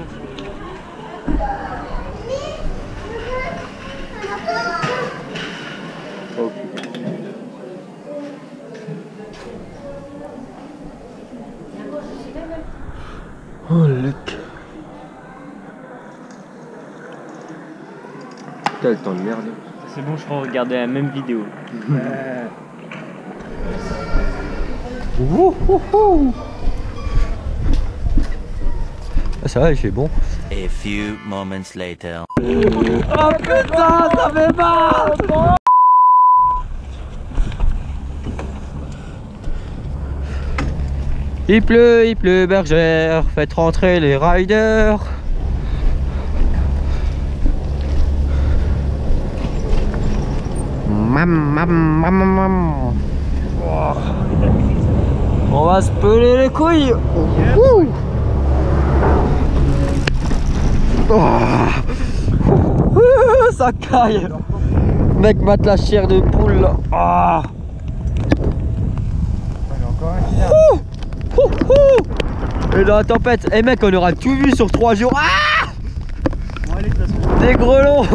Oh. Oh Luc. Putain le temps de merde. C'est bon, je regardais la même vidéo. Ah, ça va, il fait bon. A few moments later. Oh putain, ça fait mal! Il pleut, bergère, faites rentrer les riders. Oh. On va se peler les couilles. Ouh. Oh. Ça caille. Mec, mate la chair de poule là. Oh. Et dans la tempête, eh mec, on aura tout vu sur 3 jours. Ah, des grelons.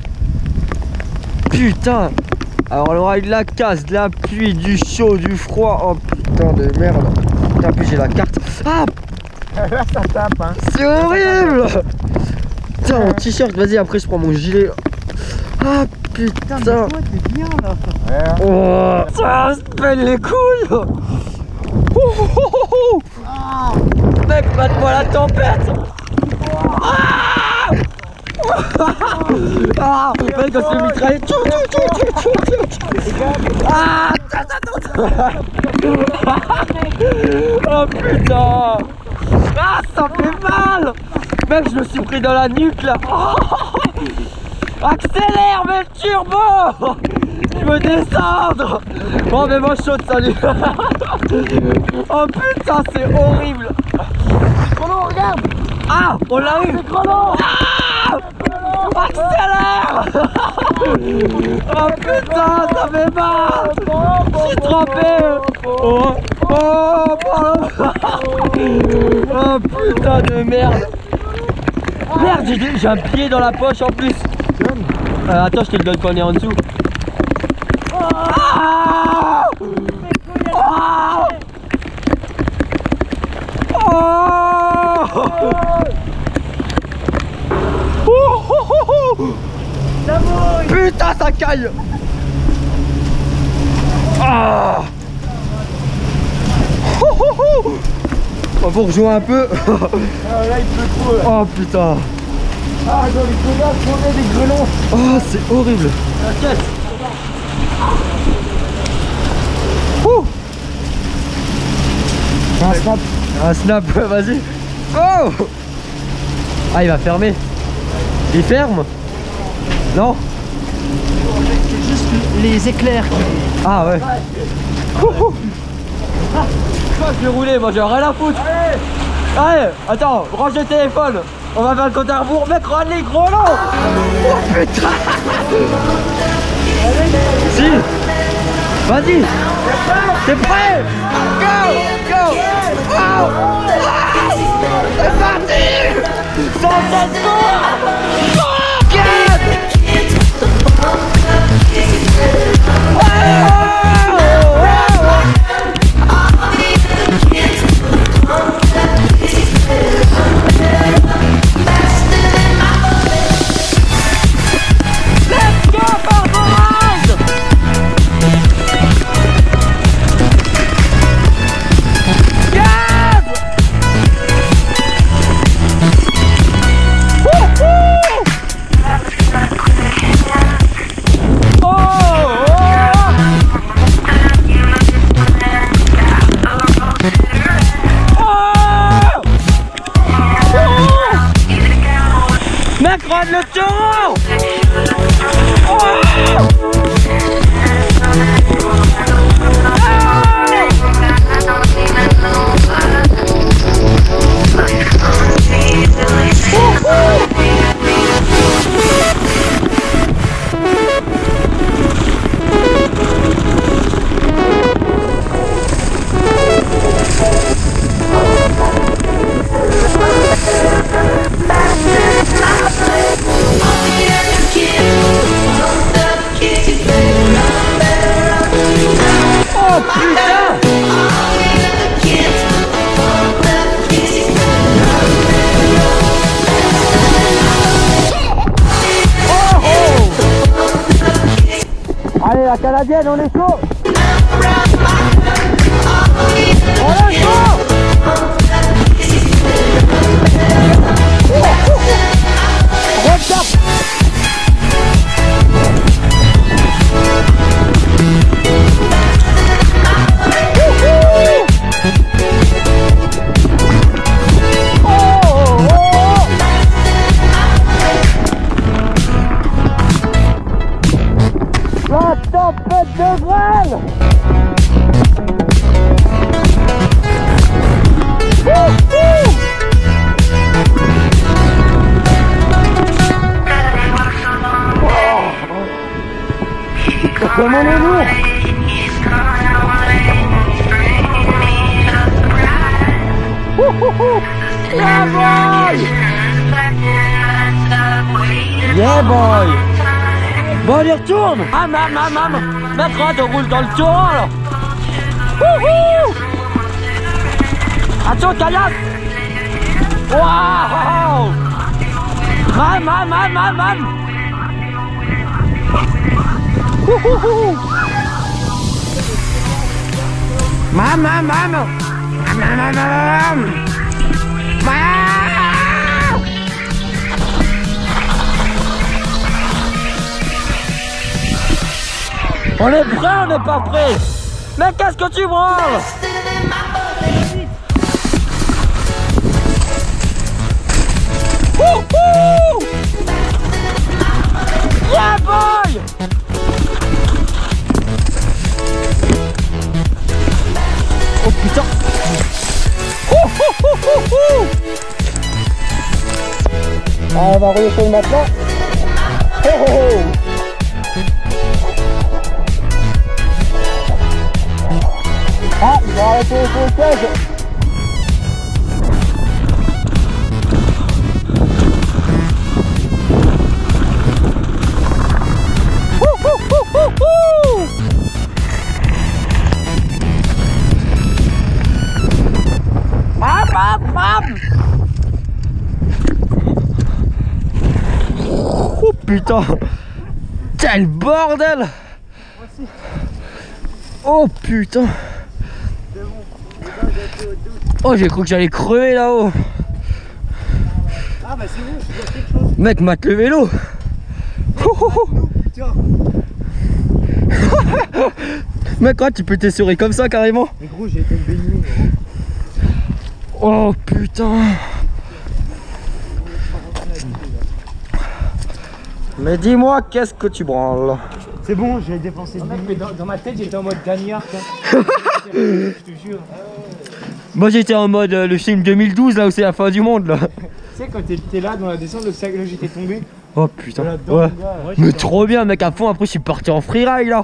Putain. Alors on aura eu de la casse, de la pluie, du chaud, du froid. Oh putain de merde. Putain, puis j'ai la carte. Ah. Là ça tape hein. C'est horrible. Putain, mon t-shirt, vas-y, après je prends mon gilet. Ah putain. Putain, mais toi t'es bien là. Ouais. Oh, ça se pèle les couilles. Ah. Mec, mate-moi la tempête. Ah, ah, mec, on se fait mitrailler. Ah, oh putain. Ah, ça fait mal. Mec, je me suis pris dans la nuque là. Accélère, mais le turbo. Je veux descendre. Bon, mais moi je saute, salut. Oh putain, c'est horrible. Chrono, regarde. Ah, on l'a eu. Chrono. Ah, accélère. Oh putain, ça fait mal. Je suis trempé. Oh, oh, pardon. Oh putain de merde. Merde, j'ai un pied dans la poche en plus. Attends, je te le donne quand on est en dessous. Ah, ah, putain, ça caille. Ah. On vous rejoint un peu. Là il pleut trop là. Oh putain. Ah, dans les grenades, on a des grelons. Oh, c'est horrible. T'inquiète. Un snap. Un snap, vas-y. Oh. Ah, il va fermer. Il ferme? Non? C'est juste les éclairs qui... Ah ouais. Je vais rouler, moi j'ai rien à foutre. Allez, attends, range le téléphone. On va faire le compte à rebours. Mec, regarde les gros lots. Oh putain. Si. Vas-y. T'es prêt? Go. Go. Oh. C'est parti. Sans secours. Mec, regarde le taureau. canadienne, on est chaud. On est chaud. Retape. La tempête de grêle. Comment on est lourd. Yeah boy. Yeah boy. Bon, on y retourne. Mec, on roule dans le torrent là. Wouhou. Attention, caillasse. Waouh. Man. Wouhou. Mam. On est prêt, on n'est pas prêt. Mais qu'est-ce que tu branles? Wouhou! Yeah boy! Oh putain! Ah, on va rouler sur le matelas. Ah, il va arrêter le blocage. Oh putain, quel bordel. Oh putain. Oh, j'ai cru que j'allais crever là-haut. Ah bah c'est bon, je vois quelque chose. Mec, mate le vélo. Tiens. Mec, quoi, tu peux t'essurer comme ça carrément. Mais gros, j'ai été baigné. Oh putain. Mais dis-moi, qu'est-ce que tu branles? C'est bon, j'ai dépensé. Mais dans ma tête, j'étais en mode gagnard. Je te jure. Moi j'étais en mode le film 2012 là où c'est la fin du monde là. Tu sais quand t'es là dans la descente, le sac là j'étais tombé. Oh putain. Là-dedans, Ouais. gars, Mais trop bien mec, à fond. Après je suis parti en freeride là.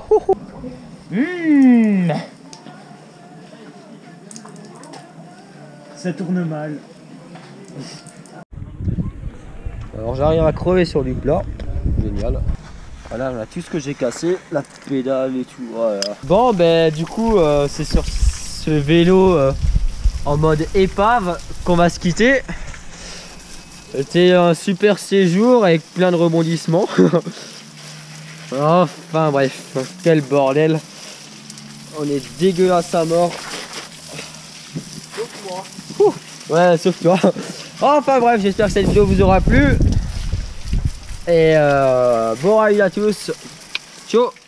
Ça tourne mal. Alors j'arrive à crever sur du plat. Génial. Voilà, on a tout ce que j'ai cassé, la pédale et tout. Voilà. Bon ben du coup c'est sur ce vélo en mode épave qu'on va se quitter. C'était un super séjour avec plein de rebondissements. Enfin bref, quel bordel. On est dégueulasse à mort. Sauf moi. Ouais, sauf toi. Enfin bref, j'espère que cette vidéo vous aura plu. Et bon ride à tous. Ciao.